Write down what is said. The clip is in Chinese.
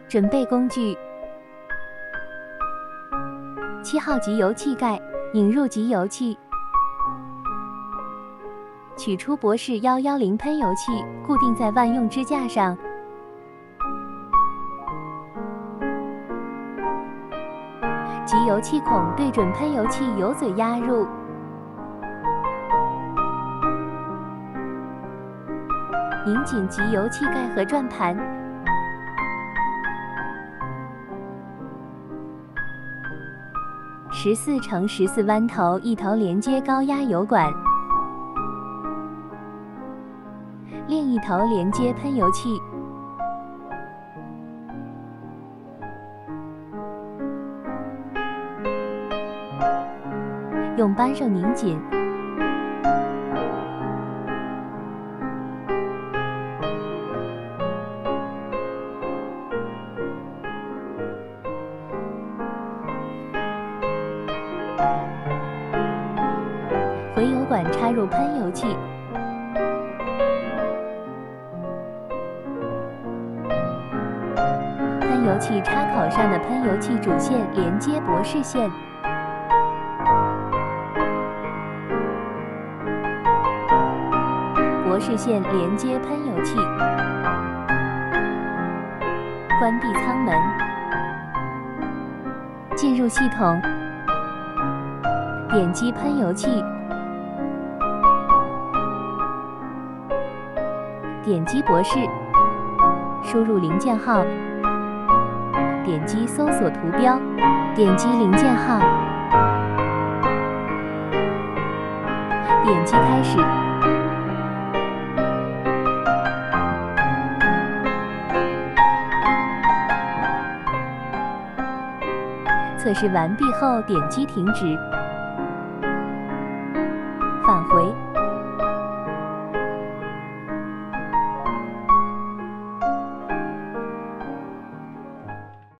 准备工具：7号集油器盖，引入集油器，取出博士110喷油器，固定在万用支架上。集油器孔对准喷油器油嘴压入。拧紧集油器盖和转盘。14×14弯头，一头连接高压油管，另一头连接喷油器。用扳手拧紧。回油管插入喷油器，喷油器插口上的喷油器主线连接博士线，博士线连接喷油器，关闭舱门，进入系统，点击喷油器。点击博士，输入零件号，点击搜索图标，点击零件号，点击开始。测试完毕后，点击停止。